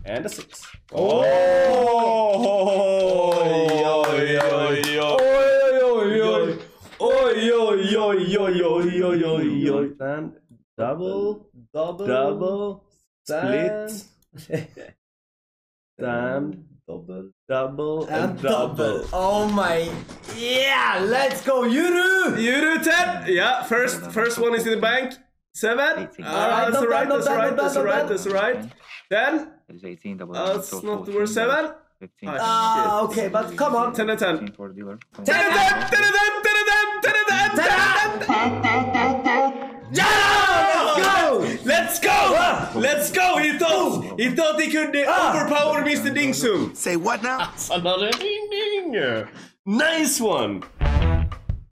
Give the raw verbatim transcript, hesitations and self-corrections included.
And a six. Oh! Oi, oi, oi, oi. Oi, oi, oi. Oi, oi, oi, oi, oi, oi, oi, oi. And double, double, double, split. Stand, double, double, and, and double. double. Oh my, yeah, let's go, Yuru! Yuru ten. Yeah, first, first one is in the bank. Seven. Ah, that's right, that's right, that's right, that's right. Ten. That's not the word. Seven. Ah, okay, but come on. Ten and ten. Ten and ten. Ten and ten. Ten and ten. Ten and ten. Ten and ten. Yeah! Let's go! Let's go! Let's go! He thought he thought he could uh, overpower Mister Dingsum. Say what now? That's another ding ding. Nice one.